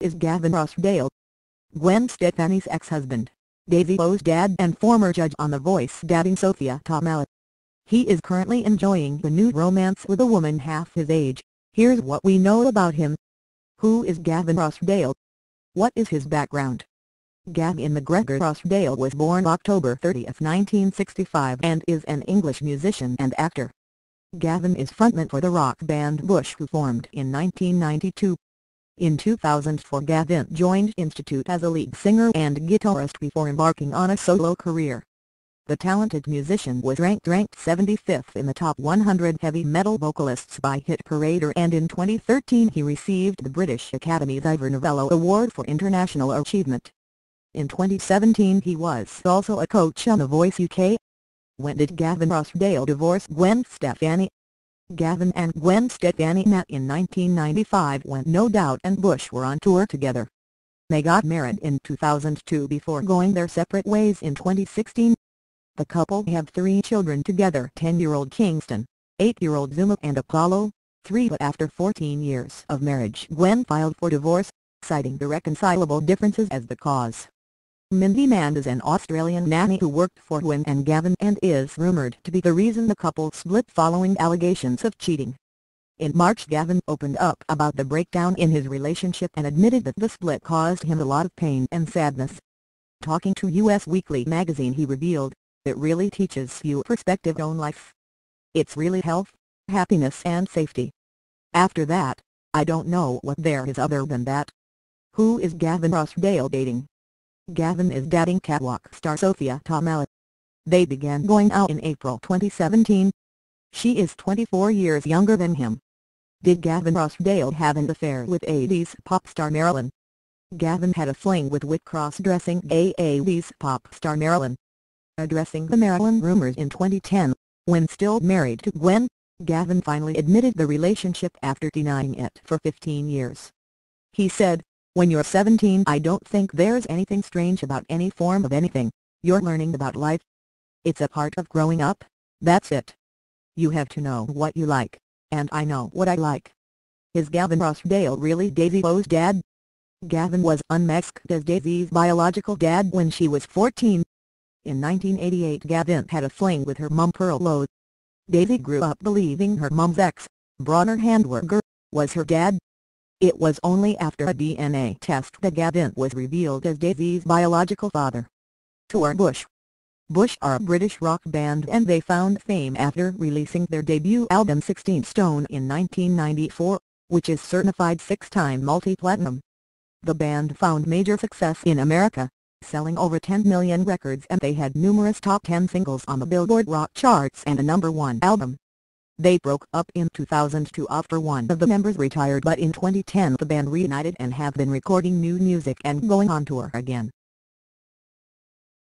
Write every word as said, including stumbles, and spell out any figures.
is Gavin Rossdale? Gwen Stefani's ex-husband, Daisy Lowe's dad and former judge on The Voice dating Sophia Tomala. He is currently enjoying a new romance with a woman half his age. Here's what we know about him. Who is Gavin Rossdale? What is his background? Gavin McGregor Rossdale was born October thirtieth nineteen sixty-five and is an English musician and actor. Gavin is frontman for the rock band Bush, who formed in nineteen ninety-two. In two thousand four, Gavin joined Institute as a lead singer and guitarist before embarking on a solo career. The talented musician was ranked ranked seventy-fifth in the top one hundred heavy metal vocalists by Hit Parader, and in twenty thirteen he received the British Academy's Ivor Novello Award for International Achievement. In twenty seventeen he was also a coach on The Voice U K. When did Gavin Rossdale divorce Gwen Stefani? Gavin and Gwen Stefani met in nineteen ninety-five when No Doubt and Bush were on tour together. They got married in two thousand two before going their separate ways in twenty sixteen. The couple have three children together: ten-year-old Kingston, eight-year-old Zuma and Apollo, three. But after fourteen years of marriage, Gwen filed for divorce, citing irreconcilable differences as the cause. Mindy Mand is an Australian nanny who worked for Gwen and Gavin and is rumoured to be the reason the couple split following allegations of cheating. In March, Gavin opened up about the breakdown in his relationship and admitted that the split caused him a lot of pain and sadness. Talking to U S Weekly magazine, he revealed, "It really teaches you perspective on life. It's really health, happiness and safety. After that, I don't know what there is other than that." Who is Gavin Rossdale dating? Gavin is dating catwalk star Sophia Tomala. They began going out in April twenty seventeen. She is twenty-four years younger than him. Did Gavin Rossdale have an affair with eighties pop star Marilyn? Gavin had a fling with Whit cross-dressing eighties pop star Marilyn. Addressing the Marilyn rumors in twenty ten, when still married to Gwen, Gavin finally admitted the relationship after denying it for fifteen years. He said, "When you're seventeen, I don't think there's anything strange about any form of anything. You're learning about life. It's a part of growing up, that's it. You have to know what you like, and I know what I like." Is Gavin Rossdale really Daisy Lowe's dad? Gavin was unmasked as Daisy's biological dad when she was fourteen. In nineteen eighty-eight, Gavin had a fling with her mum, Pearl Lowe. Daisy grew up believing her mum's ex, Bronner Handwerker, was her dad. It was only after a D N A test that Gavin was revealed as Daisy's biological father. Tour Bush. Bush are a British rock band and they found fame after releasing their debut album sixteen stone in nineteen ninety-four, which is certified six-time multi-platinum. The band found major success in America, selling over ten million records, and they had numerous top ten singles on the Billboard rock charts and a number one album. They broke up in two thousand two after one of the members retired, but in twenty ten the band reunited and have been recording new music and going on tour again.